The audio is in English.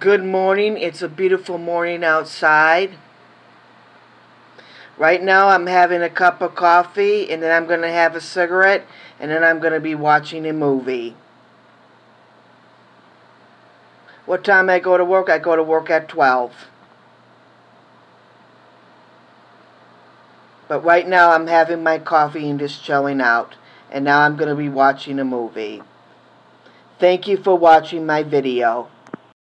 Good morning. It's a beautiful morning outside. Right now I'm having a cup of coffee, and then I'm going to have a cigarette, and then I'm going to be watching a movie. What time I go to work? I go to work at 12. But right now I'm having my coffee and just chilling out. And now I'm going to be watching a movie. Thank you for watching my video.